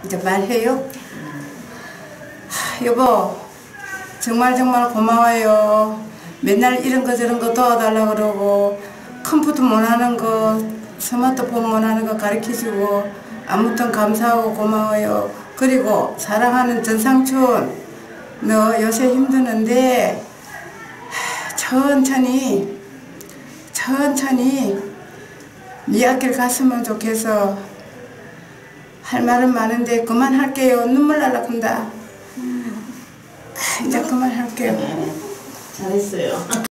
이제 말해요? 여보, 정말 고마워요. 맨날 이런 거 저런 거 도와달라고 그러고 컴퓨터 못하는 거, 스마트폰 못하는 거 가르쳐주고 아무튼 감사하고 고마워요. 그리고 사랑하는 전상춘, 너 요새 힘드는데 천천히 네 앞길 갔으면 좋겠어. 할 말은 많은데 그만할게요. 눈물 날라간다. 이제 그만할게요. 잘했어요.